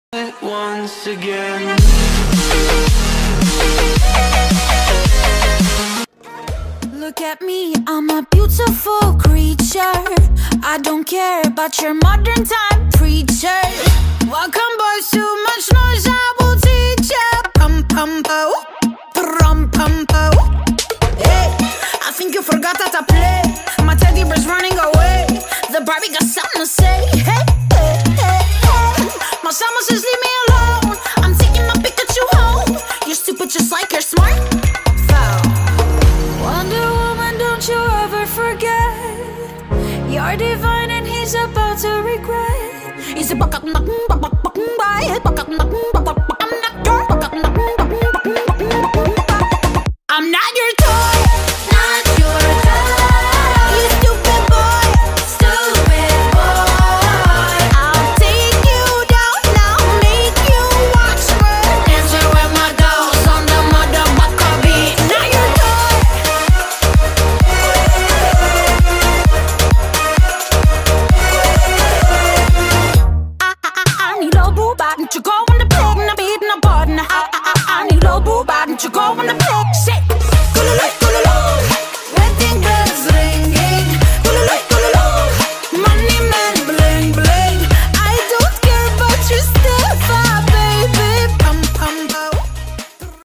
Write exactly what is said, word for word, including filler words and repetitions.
it once again. Look at me, I'm a beautiful creature. I don't care about your modern time preacher. Welcome boys, too much noise, I will teach ya. Pum pum po, pum pum po. Hey, I think you forgot how to play. My teddy bear's running away. The Barbie got something to say. Hey, hey, hey, hey. My summer says leave me alone. I'm taking my Pikachu home. You're stupid just like you're smart. Wonder Woman, don't you ever forget. You're divine and he's about to regret. He's a buck up, buck up, buck up, buck up, buck up,